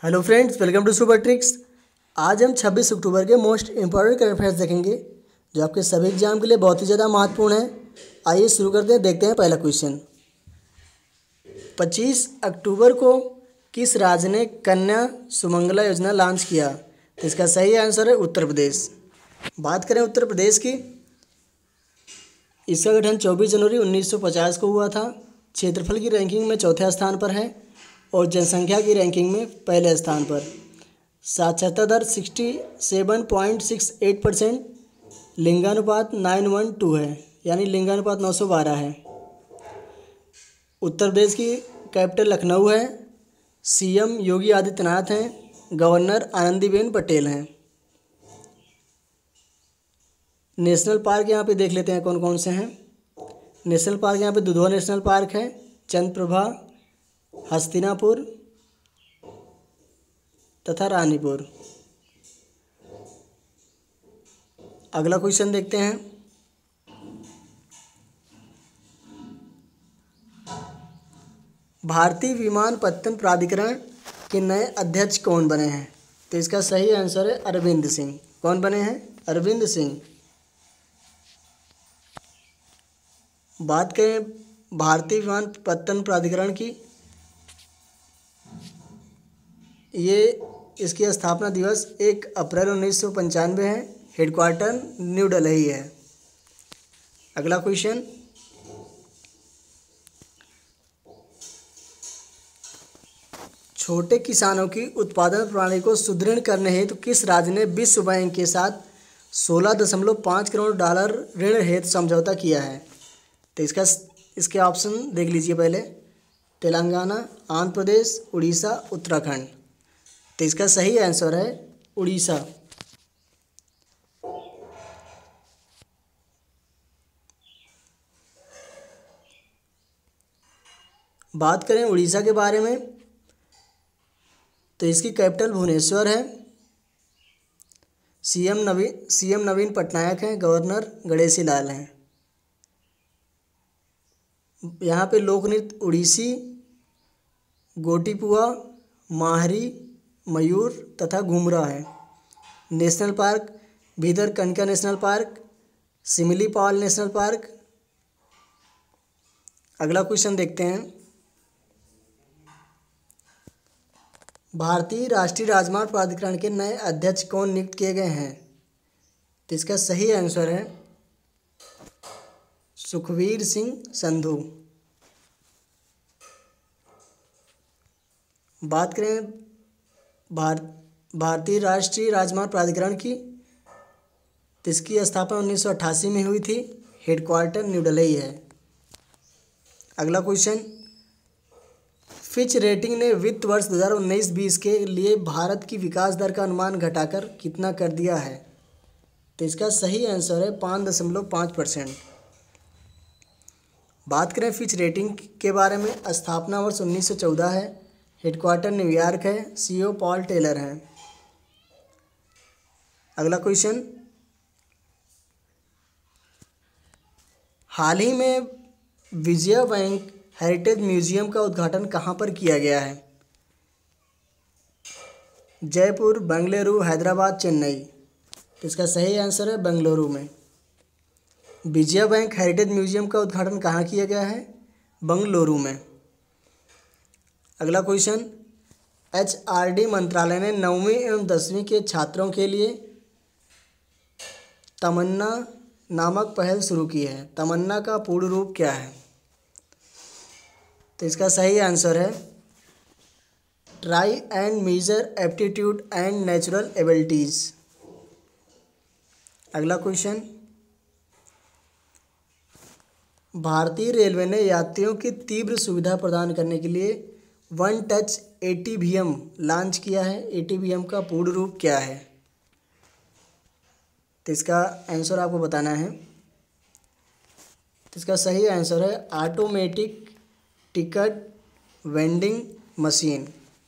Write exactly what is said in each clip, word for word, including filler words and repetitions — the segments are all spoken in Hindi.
Hello friends, welcome to super tricks. आज हम छब्बीस अक्टूबर के मोस्ट इंपॉर्टेंट करंट अफेयर्स देखेंगे जो आपके सभी एग्जाम के लिए बहुत ही ज़्यादा महत्वपूर्ण है। आइए शुरू करते हैं। देखते हैं पहला क्वेश्चन। पच्चीस अक्टूबर को किस राज्य ने कन्या सुमंगला योजना लॉन्च किया? तो इसका सही आंसर है उत्तर प्रदेश। बात करें उत्तर प्रदेश की, इसका गठन चौबीस जनवरी उन्नीस सौ पचास को हुआ था। क्षेत्रफल की रैंकिंग में चौथे स्थान पर है और जनसंख्या की रैंकिंग में पहले स्थान पर। साक्षरता दर sixty seven point six eight percent, लिंगानुपात नाइन वन टू है, यानी लिंगानुपात नौ सौ बारह है। उत्तर प्रदेश की कैपिटल लखनऊ है। सीएम योगी आदित्यनाथ हैं। गवर्नर आनंदीबेन पटेल हैं। नेशनल पार्क यहाँ पे देख लेते हैं कौन कौन से हैं। नेशनल पार्क यहाँ पे दुधवा नेशनल पार्क है, चंद्रप्रभा, हस्तिनापुर तथा रानीपुर। अगला क्वेश्चन देखते हैं। भारतीय विमानपत्तन प्राधिकरण के नए अध्यक्ष कौन बने हैं? तो इसका सही आंसर है अरविंद सिंह। कौन बने हैं? अरविंद सिंह। बात करें भारतीय विमानपत्तन प्राधिकरण की, ये इसकी स्थापना दिवस एक अप्रैल उन्नीस सौ पंचानवे है। हेडक्वार्टर न्यू दिल्ली है। अगला क्वेश्चन। छोटे किसानों की उत्पादन प्रणाली को सुदृढ़ करने हेतु किस राज्य ने विश्व बैंक के साथ सोलह दशमलव पाँच करोड़ डॉलर ऋण हेतु समझौता किया है? तो इसका इसके ऑप्शन देख लीजिए पहले। तेलंगाना, आंध्र प्रदेश, उड़ीसा, उत्तराखंड। तो इसका सही आंसर है उड़ीसा। बात करें उड़ीसा के बारे में, तो इसकी कैपिटल भुवनेश्वर है। सीएम नवीन सीएम नवीन पटनायक हैं। गवर्नर गणेशी लाल हैं। यहाँ पे लोक नृत्य उड़ीसी, गोटीपुआ, माहरी, मयूर तथा घुमरा है। National park Bhitarkanika national park, Similipal national park. अगला क्वेश्चन देखते हैं। भारतीय राष्ट्रीय राजमार्ग प्राधिकरण के नए अध्यक्ष कौन नियुक्त किए गए हैं? तो इसका सही आंसर है सुखवीर सिंह संधू। बात करें भार भारतीय राष्ट्रीय राजमार्ग प्राधिकरण की, तो इसकी स्थापना उन्नीस सौ अट्ठासी में हुई थी। हेडक्वार्टर न्यू दिल्ली है। अगला क्वेश्चन। फिच रेटिंग ने वित्त वर्ष दो हज़ार उन्नीस बीस के लिए भारत की विकास दर का अनुमान घटाकर कितना कर दिया है? तो इसका सही आंसर है पाँच दशमलव पाँच परसेंट। बात करें फिच रेटिंग के बारे में, स्थापना वर्ष उन्नीस सौ चौदह है। हेडक्वार्टर न्यूयॉर्क है। सीईओ पॉल टेलर हैं। अगला क्वेश्चन। हाल ही में विजया बैंक हेरिटेज म्यूजियम का उद्घाटन कहाँ पर किया गया है? जयपुर, बेंगलुरु, हैदराबाद, चेन्नई। तो इसका सही आंसर है बेंगलुरु में। विजया बैंक हेरिटेज म्यूजियम का उद्घाटन कहाँ किया गया है? बेंगलुरु में। अगला क्वेश्चन। एचआरडी मंत्रालय ने नौवीं एवं दसवीं के छात्रों के लिए तमन्ना नामक पहल शुरू की है। तमन्ना का पूर्ण रूप क्या है? तो इसका सही आंसर है try and measure aptitude and natural abilities. अगला क्वेश्चन। भारतीय रेलवे ने यात्रियों की तीव्र सुविधा प्रदान करने के लिए वन टच एटीवीएम लॉन्च किया है। एटीवीएम का पूर्ण रूप क्या है? तो इसका आंसर आपको बताना है। तो इसका सही आंसर है automatic ticket vending machine.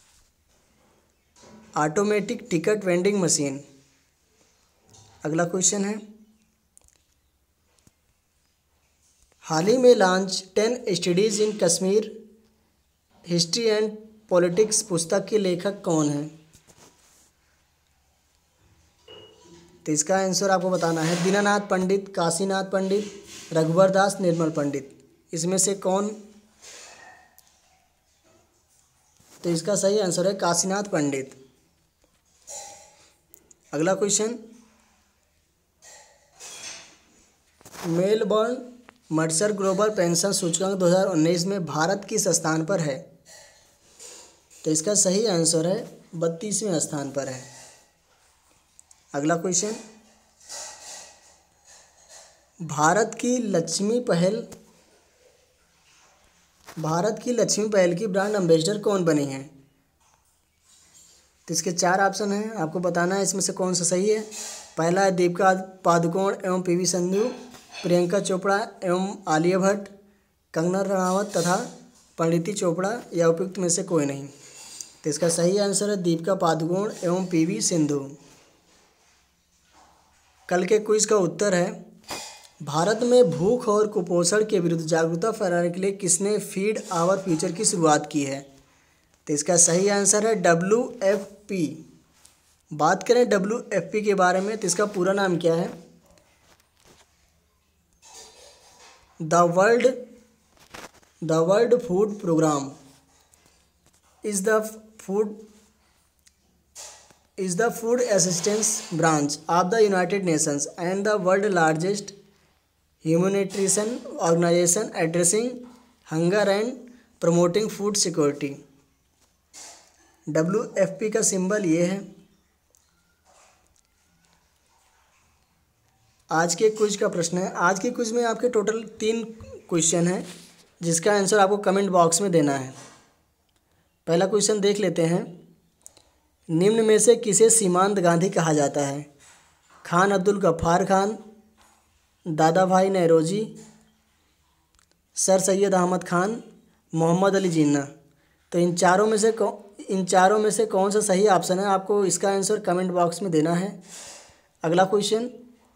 Automatic ticket vending machine. अगला क्वेश्चन है। हाल ही में launch ten studies in Kashmir history and politics पुस्तक के लेखक कौन है? तो इसका आंसर आपको बताना है दीनानाथ पंडित, काशीनाथ पंडित, रघुवर दास, निर्मल पंडित। इसमें से कौन? तो इसका सही आंसर है काशीनाथ पंडित। अगला question, Melbourne Mercer global pension सूचकांक दो हज़ार उन्नीस में भारत किस स्थान पर है? तो इसका सही आंसर है बत्तीसवें स्थान पर है। अगला क्वेश्चन, भारत की लक्ष्मी पहल भारत की लक्ष्मी पहल की ब्रांड एम्बेसडर कौन बनी है? तो इसके चार ऑप्शन हैं, आपको बताना है इसमें से कौन सा सही है। पहला है दीपिका पादुकोण एवं पीवी संधू, प्रियंका चोपड़ा एवं आलिया भट्ट, कंगना रनावत तथा परिणीति चोपड़ा, या उपयुक्त में से कोई नहीं। तो इसका सही आंसर है दीपिका पादुकोण एवं पीवी सिंधु। कल के क्विज का उत्तर है, भारत में भूख और कुपोषण के विरुद्ध जागरूकता फैलाने के लिए किसने फीड आवर फ्यूचर की शुरुआत की है? तो इसका सही आंसर है डब्ल्यू एफ पी। बात करें डब्ल्यू एफ पी के बारे में तो इसका पूरा नाम क्या है? The world the world food programme is the food is the food assistance branch of the United Nations and the world largest humanitarian organisation addressing hunger and promoting food security. W F P का सिंबल ये है। आज के क्विज का प्रश्न है, आज के क्विज में आपके टोटल तीन क्वेश्चन हैं जिसका आंसर आपको कमेंट बॉक्स में देना है। पहला क्वेश्चन देख लेते हैं, निम्न में से किसे सीमांत गांधी कहा जाता है? Khan Abdul Gaffar Khan, Dadabhai Naoroji, sir Syed Ahmed Khan, Mohammad Ali Jinnah. तो इन चारों में से कौन इन चारों में से कौन सा सही ऑप्शन है, आपको इसका आंसर कमेंट बॉक्स में देना है। अगला क्वेश्चन,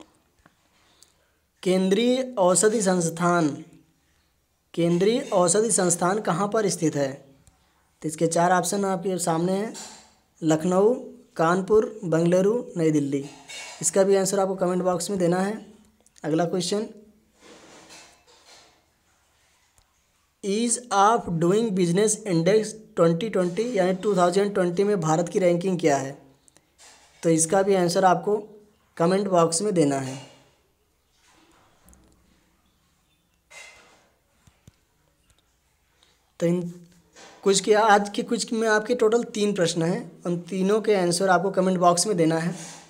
केंद्रीय औषधि संस्थान केंद्रीय औषधि संस्थान कहाँ पर स्थित है? तो इसके चार ऑप्शन आपके सामने हैं, लखनऊ, कानपुर, बेंगलुरु, नई दिल्ली। इसका भी आंसर आपको कमेंट बॉक्स में देना है। अगला question, ease of doing business index twenty twenty यानी टू थाउजेंड ट्वेंटी में भारत की रैंकिंग क्या है? तो इसका भी आंसर आपको कमेंट बॉक्स में देना है। तो इन कुछ के आज के कुछ में आपके टोटल तीन प्रश्न हैं, उन तीनों के आंसर आपको कमेंट बॉक्स में देना है।